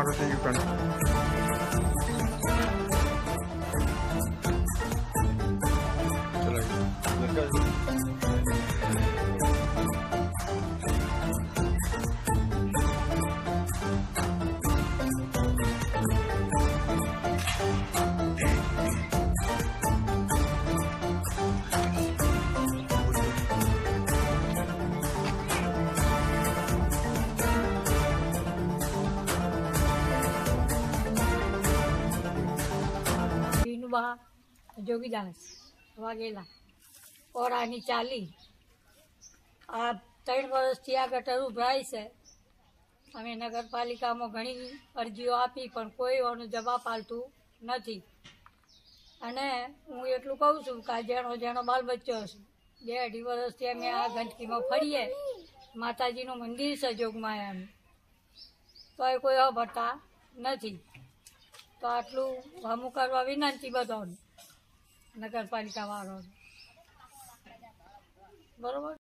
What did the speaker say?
Okay, thank you, friend. बीनुबा Jogidas Vaghela ओरानी चाली आ 3 વર્ષથી આ ગટર ઉભરાય છે। અમે નગરપાલિકામાં ઘણી અરજીઓ આપી પણ કોઈ એનો જવાબ આપતું નથી અને હું એટલું કહું છું કે જેનો બાલ બચ્ચો છે 2-2.5 વર્ષથી અમે આ ગંદકીમાં ફરીએ। માતાજીનું મંદિર છે જોગમાયાનું તોય કોઈ ભરતા નથી। તો આટલું હમું કરવા વિનંતી બધાને નગરપાલિકા વાળાને બરોબર।